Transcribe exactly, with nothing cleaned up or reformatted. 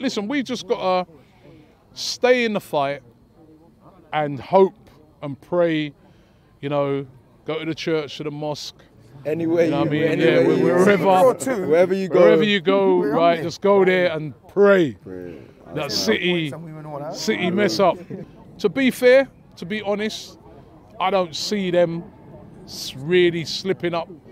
listen, we just got to stay in the fight and hope and pray, you know, go to the church, to the mosque. Anywhere you know you, what I mean? anywhere yeah, you, wherever, wherever you go, wherever you go, right? Just go there and pray. pray. That City, City mess up. To be fair, to be honest, I don't see them really slipping up